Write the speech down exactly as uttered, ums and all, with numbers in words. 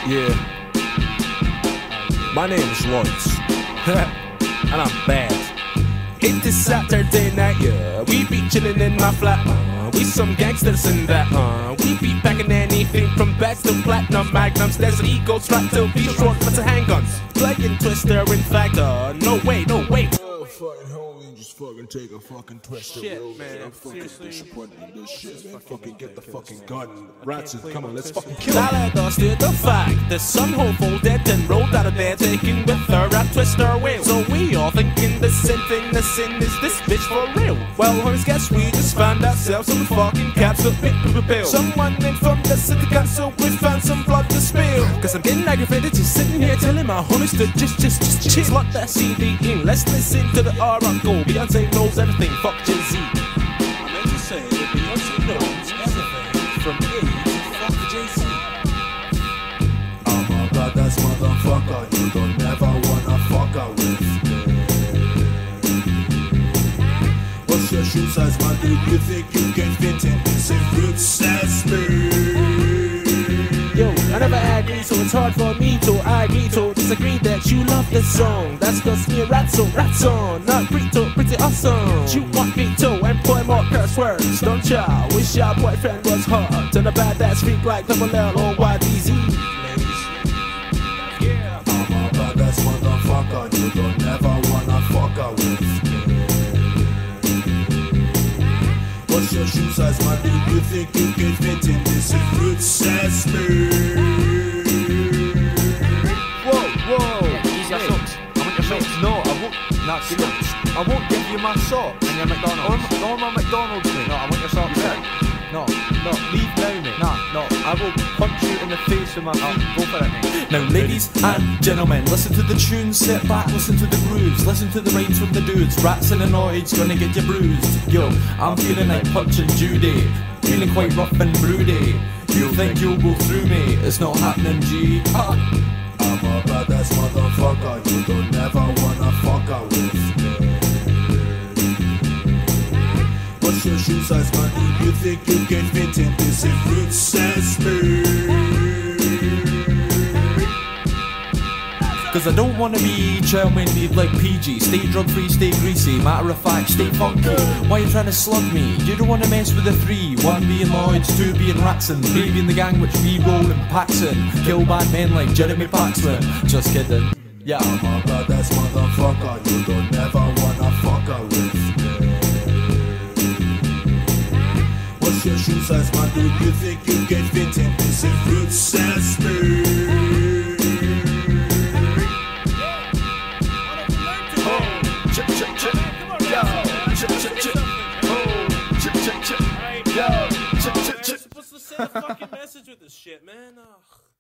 Yeah. My name is Lloydz. And I'm bad. It is Saturday night, yeah. We be chillin' in my flat, uh. We some gangsters in that, uh. We be packing anything from bats to platinum magnums. There's an ego strapped to be short lots of handguns. Playing Twister, in fact, uh. No way, no wait. Oh, fucking homie, just fucking take a fucking Twister. Shit, real, man. I'm fucking Seriously? disappointed in this shit, man. Fucking get the fucking gun. Ratson, come on, let's fucking kill Now him. let us to the fact that some hopeful dead and rolled out of bed, taking with her a Twister wheel. So we all thinking the same thing, the sin is this bitch for real. Well, homies, guess we just found ourselves some fucking caps to pick the bill. Someone informed the city council we found some blood to spill. Cause I'm getting aggravated just sitting here telling my homies to just, just, just chill. Slot that C D in, let's listen to the R on go. Beyonce knows everything, fuck Jay-Z. I meant to say that Beyonce knows everything from A to fuck Jay-Z. I'm a badass motherfucker, you don't never wanna fuck her with me. What's your shoe size, man? Do you think you can fit in this if you says me? Yo, I never agree, so it's hard for me to agree to disagree that you love this song. That's cause me and Ratson, Ratson, not pretty, pretty awesome. You want me to employ more curse words, don't ya? Wish your boyfriend was hot and a badass freak like double L O Y D Z. Yeah. I'm a badass motherfucker, you don't ever wanna fuck her with me. What's your shoe size, man? Do you think you can fit in this if you says me? Whoa, whoa! Ease your socks. I want your socks. No, I won't. Nah, give me. I won't give you my socks. And your McDonald's. Or, or my McDonald's, mate. No, I want your socks. Yeah. No, no, leave now, mate. Nah, no, I will punch you in the face with my feet. Go for it, mate. Now ladies and gentlemen, listen to the tunes, sit back, listen to the grooves, listen to the rhymes from the dudes. Ratson and Lloydz gonna get you bruised. Yo, I'm feeling like punching Judy, feeling quite rough and broody. You think you'll go through me, it's not happening, G. Ah. I'm a badass motherfucker, you don't ever wanna fuck her with me. What's your shoe size, man? Do you think you can fit in this if it says me? Cause I don't wanna be child-minded like P G. Stay drug-free, stay greasy, matter of fact, stay funky. Why you trying to slug me? You don't wanna mess with the three. One being Lloydz, two being Ratson, three being the gang which we roll in packs in. Kill bad men like Jeremy Paxman. Just kidding. Yeah. I'm a badass motherfucker, you don't ever wanna fuck her with me. What's your shoe size, man? Do you think you can fit in this if it says me? What's the fucking message with this shit, man? Ugh.